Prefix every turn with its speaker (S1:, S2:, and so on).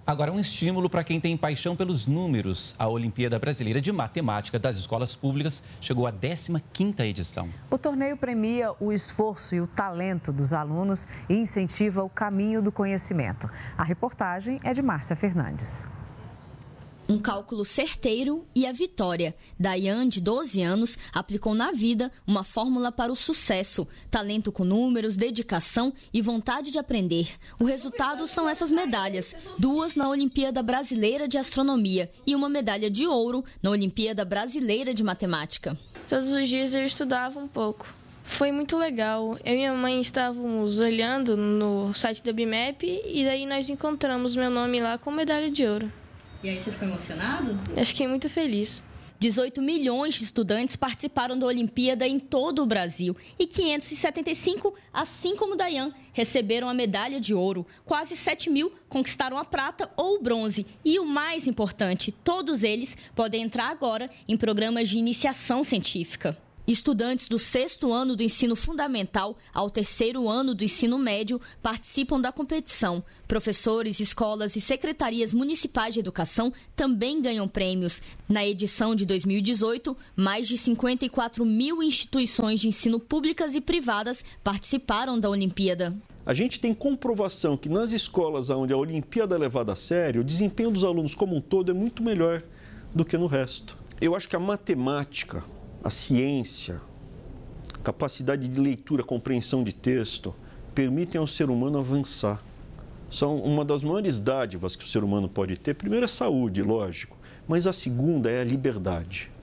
S1: Agora, um estímulo para quem tem paixão pelos números. A Olimpíada Brasileira de Matemática das Escolas Públicas chegou à 15ª edição.
S2: O torneio premia o esforço e o talento dos alunos e incentiva o caminho do conhecimento. A reportagem é de Márcia Fernandes.
S3: Um cálculo certeiro e a vitória. Dayan, de 12 anos, aplicou na vida uma fórmula para o sucesso. Talento com números, dedicação e vontade de aprender. O resultado são essas medalhas. 2 na Olimpíada Brasileira de Astronomia e uma medalha de ouro na Olimpíada Brasileira de Matemática.
S4: Todos os dias eu estudava um pouco. Foi muito legal. Eu e minha mãe estávamos olhando no site da BIMEP e daí nós encontramos meu nome lá com medalha de ouro.
S3: E aí você ficou emocionado?
S4: Eu fiquei muito feliz.
S3: 18 milhões de estudantes participaram da Olimpíada em todo o Brasil e 575, assim como Dayan, receberam a medalha de ouro. Quase 7 mil conquistaram a prata ou o bronze. E o mais importante, todos eles podem entrar agora em programas de iniciação científica. Estudantes do 6º ano do ensino fundamental ao 3º ano do ensino médio participam da competição. Professores, escolas e secretarias municipais de educação também ganham prêmios. Na edição de 2018, mais de 54 mil instituições de ensino públicas e privadas participaram da Olimpíada.
S5: A gente tem comprovação que nas escolas onde a Olimpíada é levada a sério, o desempenho dos alunos como um todo é muito melhor do que no resto. Eu acho que a matemática, a ciência, capacidade de leitura, compreensão de texto, permitem ao ser humano avançar. São uma das maiores dádivas que o ser humano pode ter. Primeiro é saúde, lógico, mas a segunda é a liberdade.